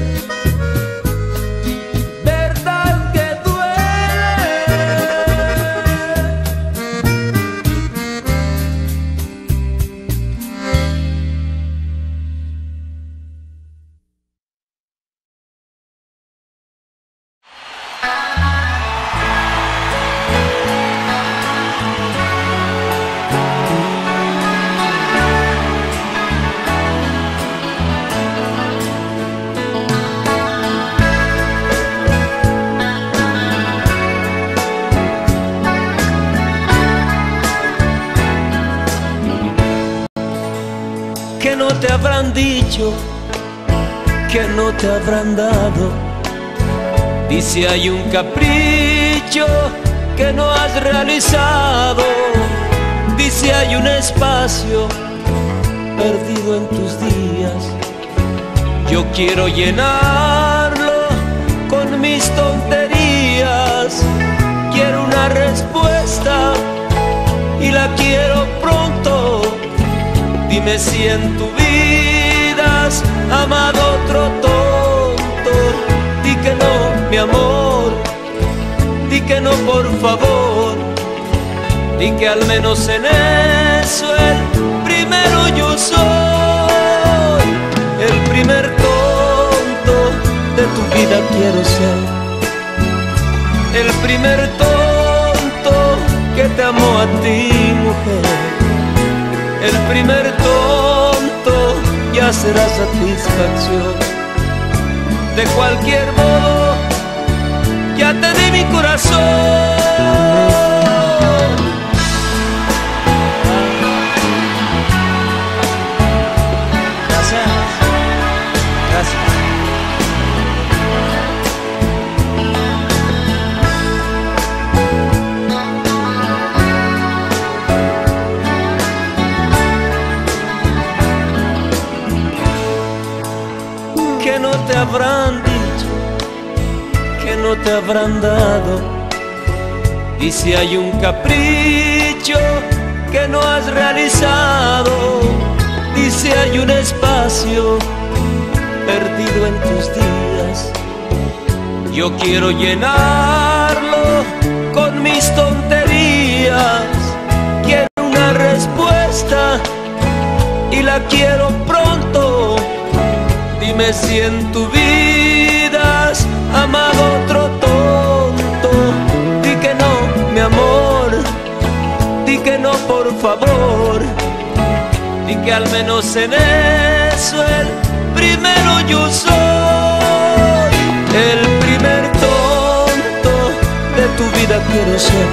Verdad que duele. Que no te habrán dicho, que no te habrán dado. Dice hay un capricho que no has realizado. Dice hay un espacio perdido en tus días. Yo quiero llenarlo con mis tonterías. Quiero una respuesta y la quiero pronto. Dime si en tu vida has amado otro tonto. Di que no, mi amor. Di que no, por favor. Di que al menos en eso el primero yo soy. El primer tonto de tu vida quiero ser. El primer tonto que te amó a ti, mujer. El primer tonto ya será satisfacción. De cualquier modo, ya te di mi corazón. Gracias. Gracias. Que no te habrán dicho, que no te habrán dado. Y si hay un capricho que no has realizado. Y si hay un espacio perdido en tus días. Yo quiero llenarlo con mis tonterías. Quiero una respuesta y la quiero pronto. Dime si en tu vida has amado otro tonto. Di que no, mi amor. Di que no, por favor. Di que al menos en eso el primero yo soy. El primer tonto de tu vida quiero ser.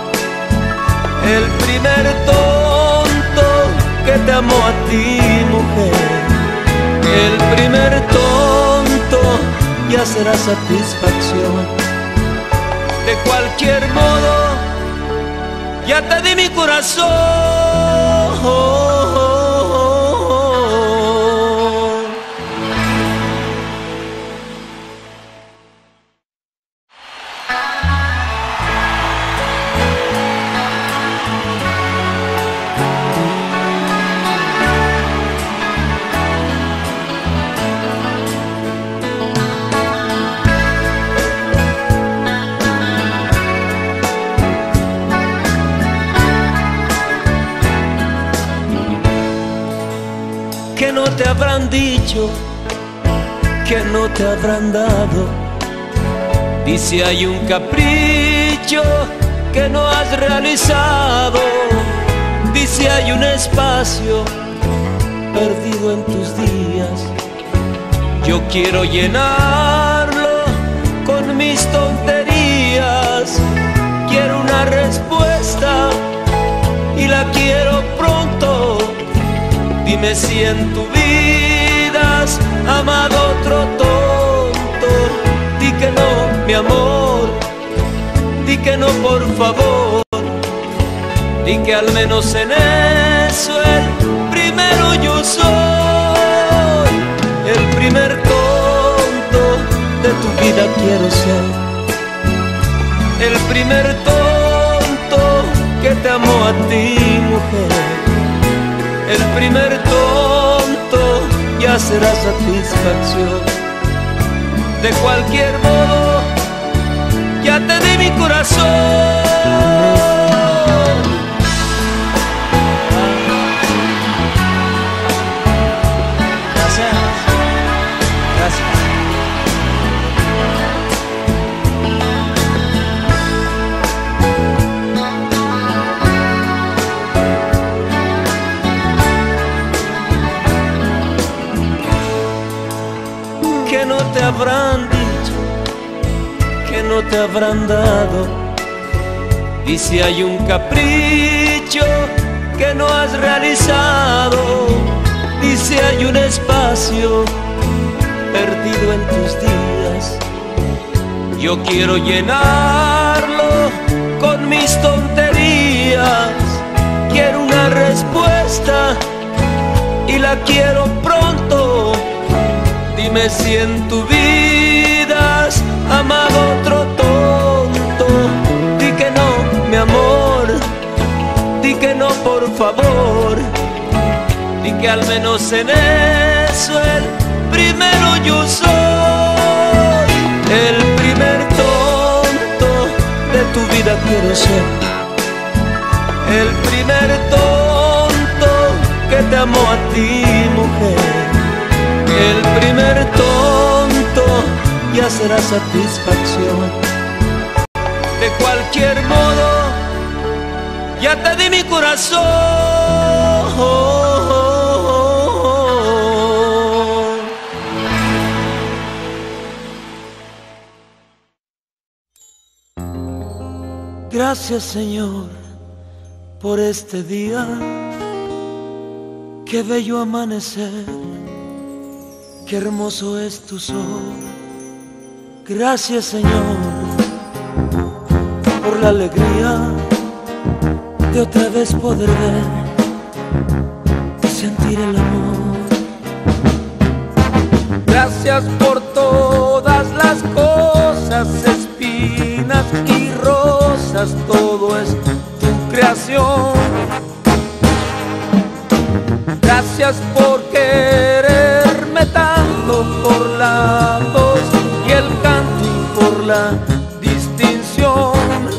El primer tonto que te amó a ti, mujer. El primer tonto ya será satisfacción. De cualquier modo, ya te di mi corazón. Que no te habrán dicho, que no te habrán dado. Dice hay un capricho que no has realizado. Dice hay un espacio perdido en tus días. Yo quiero llenarlo con mis tonterías. Quiero una respuesta y la quiero pronto. Dime si en tu vida has amado otro tonto. Di que no, mi amor, di que no, por favor. Di que al menos en eso el primero yo soy. El primer tonto de tu vida quiero ser. El primer tonto que te amó a ti, mujer. El primer tonto ya será satisfacción. De cualquier modo, ya te di mi corazón. Que no te habrán dicho, que no te habrán dado. Dice hay un capricho que no has realizado. Dice hay un espacio perdido en tus días. Yo quiero llenarlo con mis tonterías. Quiero una respuesta y la quiero pronto. Dime si en tu vida has amado otro tonto. Di que no, mi amor, di que no, por favor. Di que al menos en eso el primero yo soy. El primer tonto de tu vida quiero ser. El primer tonto que te amó a ti, mujer. El primer tonto ya será satisfacción. De cualquier modo, ya te di mi corazón. Gracias, Señor, por este día. Qué bello amanecer. Qué hermoso es tu sol. Gracias, Señor, por la alegría de otra vez poder ver y sentir el amor. Gracias por todas las cosas, espinas y rosas, todo es tu creación. Gracias por quererme tanto, por la voz y el canto y por la distinción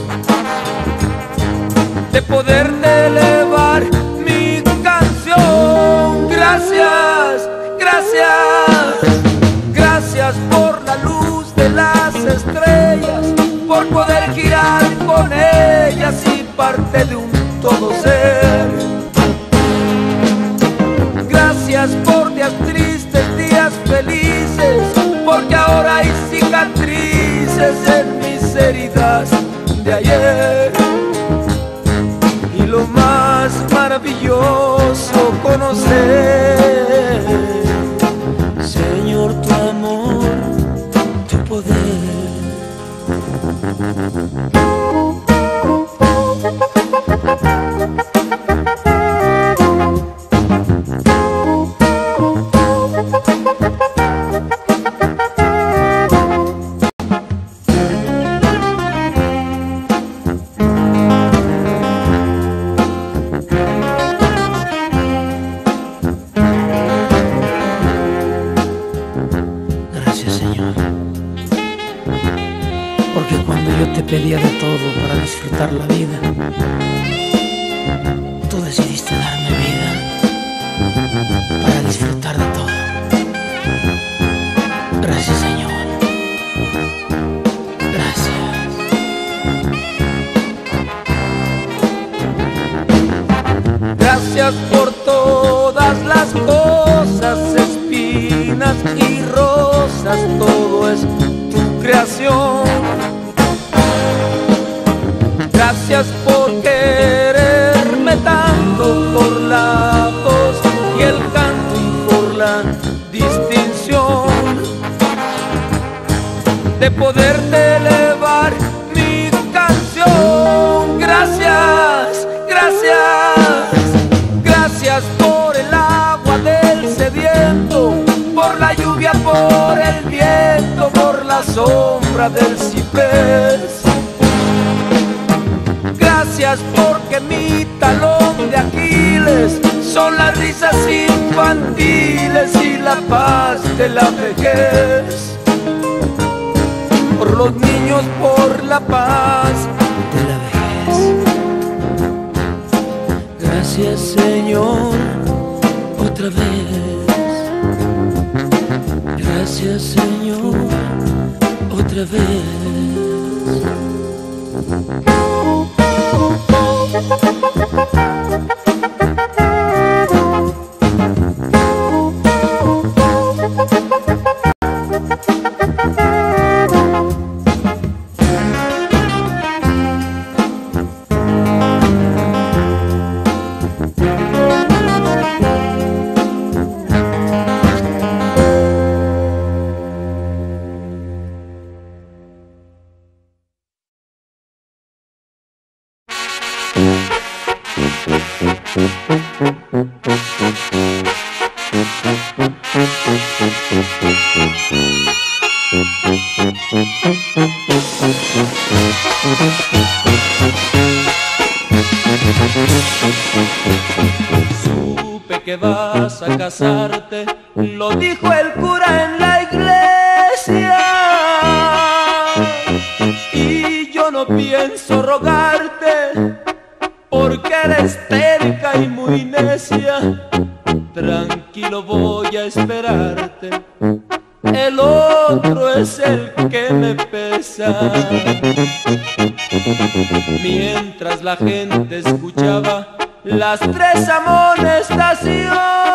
de poderte elevar mi canción. Gracias, gracias, gracias por la luz de las estrellas, por poder girar con ellas y parte de un todo ser. Gracias por días tristes, días felices, porque ahora hay cicatrices en mis heridas de ayer. Y lo más maravilloso, conocer, Señor, tu amor, tu poder. Gracias por todas las cosas, espinas y rosas, todo es tu creación. Gracias por quererme tanto, por la voz y el canto y por la distinción de poderte elevar mi canción. Gracias, gracias, gracias por el agua del sediento, por la lluvia, por el viento, por la sombra del ciprés. Gracias porque mi talón de Aquiles son las risas infantiles y la paz de la vejez. Por los niños, por la paz de la vejez. Gracias, Señor, otra vez. Gracias, Señor, otra vez. Supe que vas a casarte, lo dijo el cura en la iglesia, y yo no pienso rogarte porque eres terca y muy necia. Tranquilo, voy a esperarte, el otro es el que me pesa. Mientras la gente escuchaba las tres amonestaciones,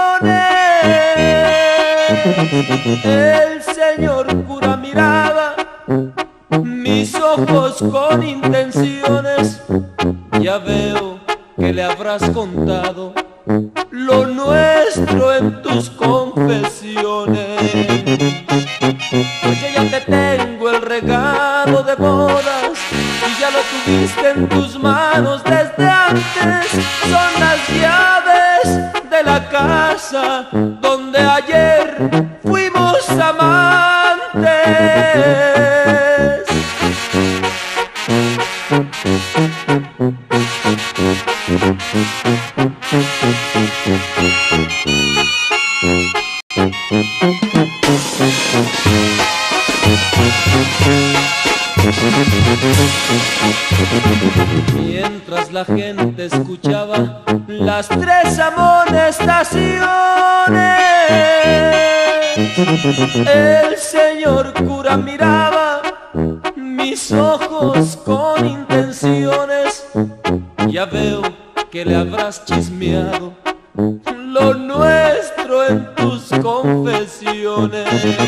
el señor cura miraba mis ojos con intenciones. Ya veo que le habrás contado lo nuestro en tus confesiones. Oye, ya te tengo el regalo de bodas y ya lo tuviste en tus manos desde antes. Son las llaves de la casa donde ayer fuimos amantes. Mientras la gente escuchaba las tres amonestaciones, el señor cura miraba mis ojos con intenciones. Ya veo que le habrás chismeado lo nuestro en tus confesiones.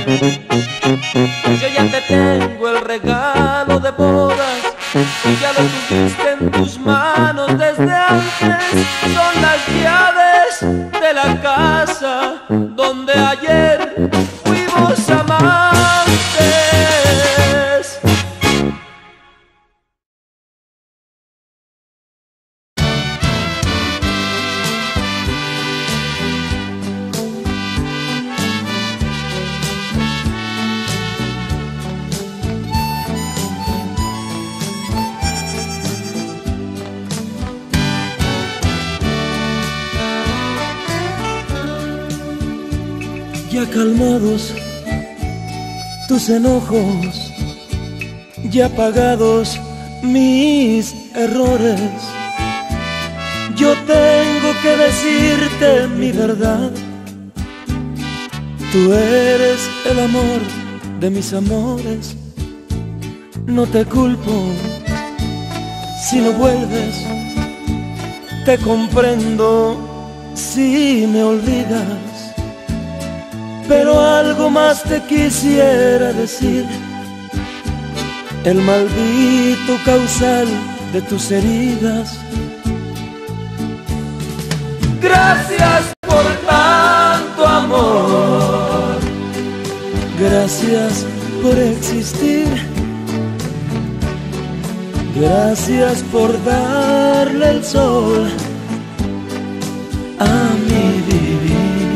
Yo ya te tengo el regalo de bodas y ya lo tuviste en tus manos desde antes. Son las llaves de la casa donde ayer fuimos amantes. Ya calmados tus enojos, ya pagados mis errores, yo tengo que decirte mi verdad. Tú eres el amor de mis amores, no te culpo si no vuelves, te comprendo si me olvidas, pero algo más te quisiera decir. El maldito causal de tus heridas. Gracias por tanto amor. Gracias por existir. Gracias por darle el sol a mi vivir.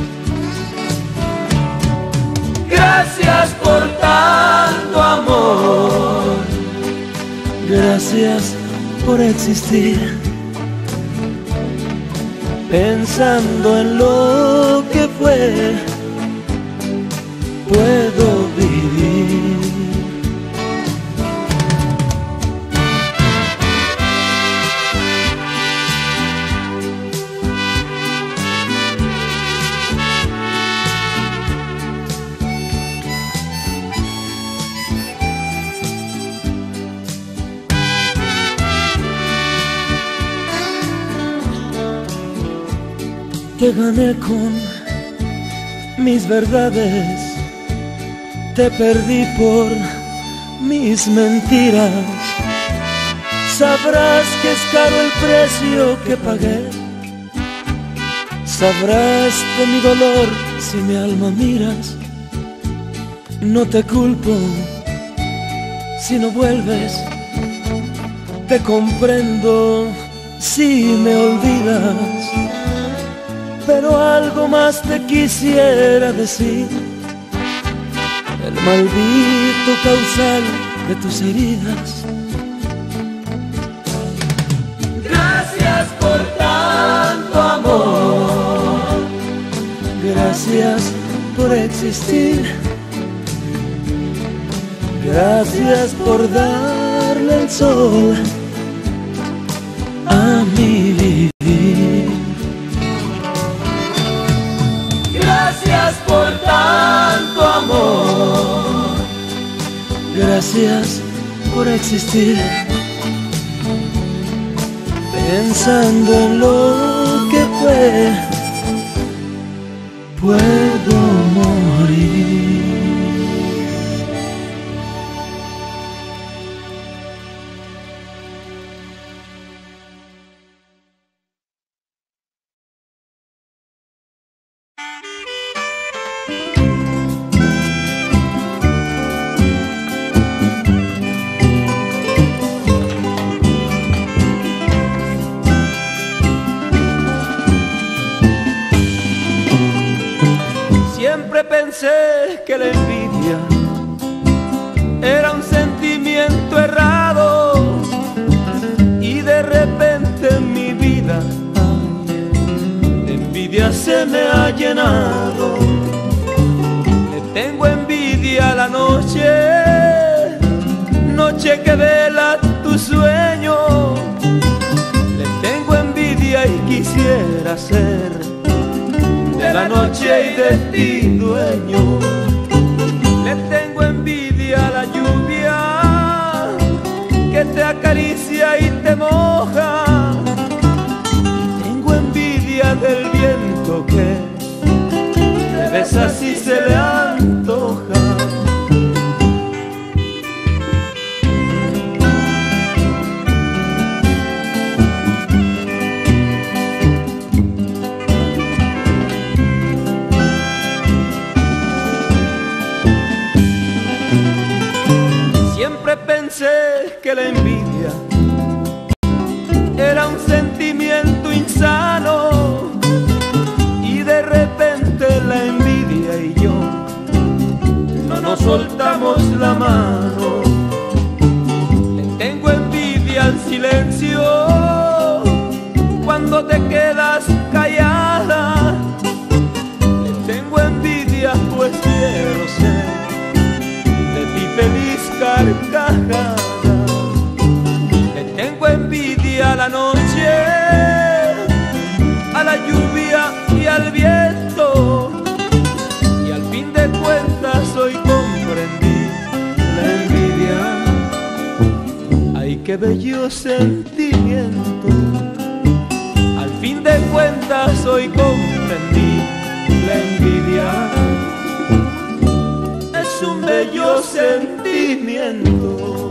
Gracias por tanto amor. Gracias por existir. Pensando en lo que fue, puedo vivir. Te gané con mis verdades, te perdí por mis mentiras. Sabrás que es caro el precio que pagué. Sabrás de mi dolor si mi alma miras. No te culpo si no vuelves. Te comprendo si me olvidas. Pero algo más te quisiera decir. El maldito causal de tus heridas. Gracias por tanto amor. Gracias por existir. Gracias por darle el sol a mi vivir. Gracias por tanto amor. Gracias por existir. Pensando en lo que fue, puedo morir. Siempre pensé que la envidia era un sentimiento errado y de repente en mi vida de envidia se me ha llenado. Le tengo envidia a la noche, noche que vela tu sueño. Le tengo envidia y quisiera ser de la noche y de ti dueño. Le tengo envidia a la lluvia que te acaricia y te moja. Y tengo envidia del viento que te besa si se le antoja. Siempre pensé que la envidia era un sentimiento insano y de repente la envidia y yo no nos soltamos la mano. Le tengo envidia al silencio cuando te quedas callada. Le tengo envidia pues quiero ser de ti feliz carcajada. Le tengo envidia a la noche, a la lluvia y al viento, y al fin de cuentas hoy comprendí la envidia. Ay, qué bello sentimiento. Al fin de de cuentas hoy comprendí, la envidia es un bello sentimiento.